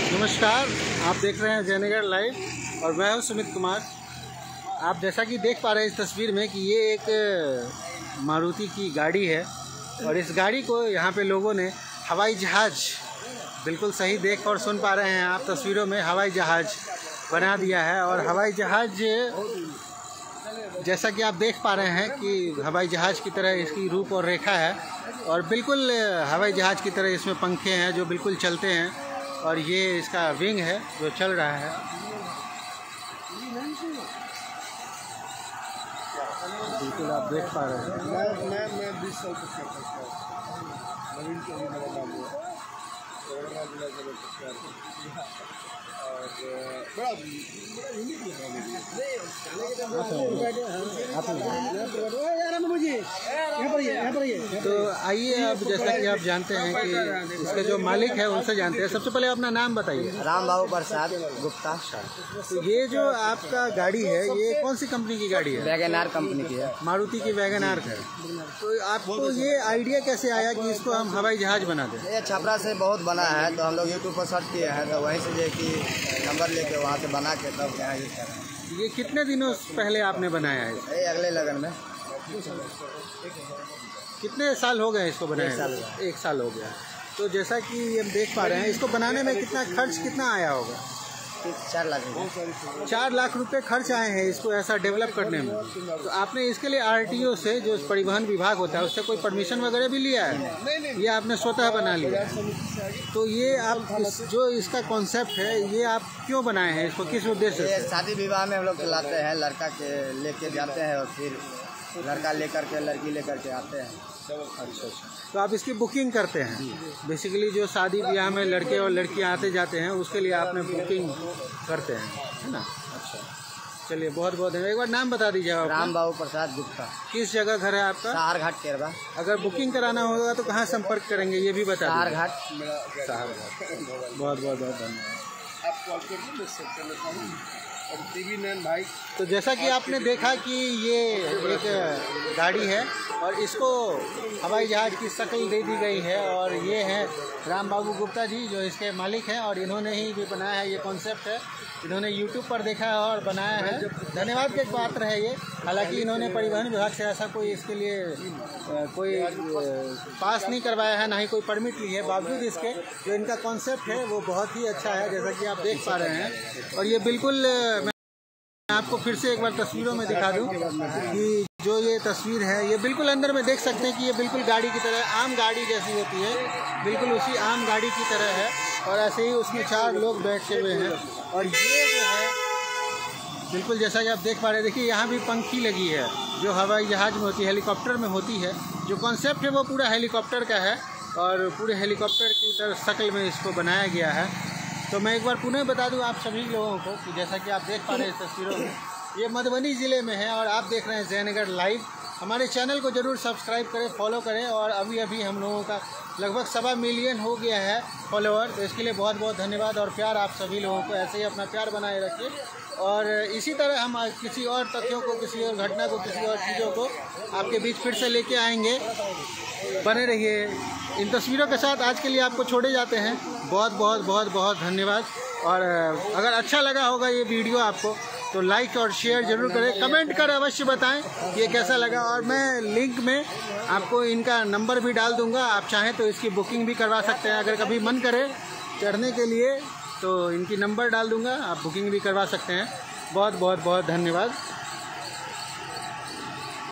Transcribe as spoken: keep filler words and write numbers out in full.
नमस्कार, आप देख रहे हैं जयनगर लाइव और मैं हूं सुमित कुमार। आप जैसा कि देख पा रहे हैं इस तस्वीर में कि ये एक मारुति की गाड़ी है और इस गाड़ी को यहाँ पे लोगों ने हवाई जहाज़, बिल्कुल सही देख और सुन पा रहे हैं आप तस्वीरों में, हवाई जहाज़ बना दिया है। और हवाई जहाज़ जैसा कि आप देख पा रहे हैं कि हवाई जहाज़ की तरह इसकी रूप और रेखा है और बिल्कुल हवाई जहाज़ की तरह इसमें पंखे हैं जो बिल्कुल चलते हैं और ये इसका विंग है जो चल रहा है। बिल्कुल आप देख पा रहे हैं। मैं मैं मैं बीस साल तक करता था, नवीन को भी मेरा नाम हुआ और जिला से और बड़ा यूनिक लगा। तो आइए, अब जैसा कि आप जानते हैं कि इसके जो मालिक है उनसे जानते हैं। सबसे पहले अपना नाम बताइए। राम बाबू प्रसाद गुप्ता। तो ये जो आपका गाड़ी है ये कौन सी कंपनी की गाड़ी है? वैगनार कंपनी की है, मारुति की वैगनार है। तो आपको ये आइडिया कैसे आया कि इसको हम हवाई जहाज बना दें? ये छपरा से बहुत बना है तो हम लोग यूट्यूब पर सर्च किए हैं तो वहीं से जो कि नंबर लेके वहाँ से बना के तब यहाँ यूज़ कर रहे हैं। ये कितने दिनों पहले आपने बनाया है? ये अगले लगन में। कितने साल हो गए इसको बनाए? एक साल हुआ। एक साल हो गया। तो जैसा कि हम देख पा रहे हैं इसको बनाने में कितना खर्च कितना आया होगा? चार लाख चार लाख रुपए खर्च आए हैं इसको ऐसा डेवलप करने में। तो आपने इसके लिए आरटीओ से, जो परिवहन विभाग होता है, उससे कोई परमिशन वगैरह भी लिया है? ये आपने स्वतः बना लिया? तो ये आप इस, जो इसका कॉन्सेप्ट है ये आप क्यों बनाए हैं, इसको किस उद्देश्य से? शादी विवाह में हम लोग चलाते हैं, लड़का के लेके जाते हैं और फिर लड़का लेकर के लड़की लेकर के आते हैं। अच्छा अच्छा। तो आप इसकी बुकिंग करते हैं बेसिकली, जो शादी ब्याह में लड़के और लड़कियां आते जाते हैं उसके लिए आपने बुकिंग करते हैं, है ना? अच्छा, चलिए बहुत बहुत धन्यवाद। एक बार नाम बता दीजिए आप। राम बाबू प्रसाद गुप्ता। किस जगह घर है आपका? सहार घाट केरबा। अगर बुकिंग कराना होगा तो कहाँ संपर्क करेंगे ये भी बता सहार दीजिए। घाट। सहार घाट। बहुत बहुत बहुत धन्यवाद। आप कॉल कर दो सकते और टीवी मैन भाई। तो जैसा कि आपने देखा कि ये एक गाड़ी है और इसको हवाई जहाज़ की शक्ल दे दी गई है और ये हैं राम बाबू गुप्ता जी जो इसके मालिक हैं और इन्होंने ही भी बनाया है। ये कॉन्सेप्ट है, इन्होंने यूट्यूब पर देखा है और बनाया है। धन्यवाद के पात्र है ये। हालांकि इन्होंने परिवहन विभाग से ऐसा कोई इसके लिए कोई पास नहीं करवाया है, ना ही कोई परमिट ली है। बावजूद इसके जो इनका कॉन्सेप्ट है वो बहुत ही अच्छा है, जैसा कि आप देख पा रहे हैं। और ये बिल्कुल, मैं आपको फिर से एक बार तस्वीरों में दिखा दूं कि जो ये तस्वीर है ये बिल्कुल अंदर में देख सकते हैं कि ये बिल्कुल गाड़ी की तरह, आम गाड़ी जैसी होती है, बिल्कुल उसी आम गाड़ी की तरह है। और ऐसे ही उसमें चार लोग बैठे हुए हैं और ये जो है बिल्कुल जैसा कि आप देख पा रहे हैं। देखिए यहाँ भी पंखी लगी है जो हवाई जहाज़ में होती है, हेलीकॉप्टर में होती है। जो कॉन्सेप्ट है वो पूरा हेलीकॉप्टर का है और पूरे हेलीकॉप्टर की तरह शक्ल में इसको बनाया गया है। तो मैं एक बार पुनः बता दूं आप सभी लोगों को कि जैसा कि आप देख पा रहे हैं इस तस्वीरों में, ये मधुबनी ज़िले में है और आप देख रहे हैं जयनगर लाइव। हमारे चैनल को ज़रूर सब्सक्राइब करें, फॉलो करें। और अभी अभी हम लोगों का लगभग सवा मिलियन हो गया है फॉलोअर, तो इसके लिए बहुत बहुत धन्यवाद और प्यार आप सभी लोगों को। ऐसे ही अपना प्यार बनाए रखिए और इसी तरह हम किसी और तथ्यों को, किसी और घटना को, किसी और चीज़ों को आपके बीच फिर से लेके आएंगे। बने रहिए इन तस्वीरों के साथ। आज के लिए आपको छोड़े जाते हैं। बहुत बहुत बहुत बहुत धन्यवाद। और अगर अच्छा लगा होगा ये वीडियो आपको तो लाइक और शेयर जरूर करें, कमेंट कर अवश्य बताएं ये कैसा लगा। और मैं लिंक में आपको इनका नंबर भी डाल दूंगा, आप चाहें तो इसकी बुकिंग भी करवा सकते हैं। अगर कभी मन करे चढ़ने के लिए तो इनकी नंबर डाल दूंगा, आप बुकिंग भी करवा सकते हैं। बहुत बहुत बहुत धन्यवाद।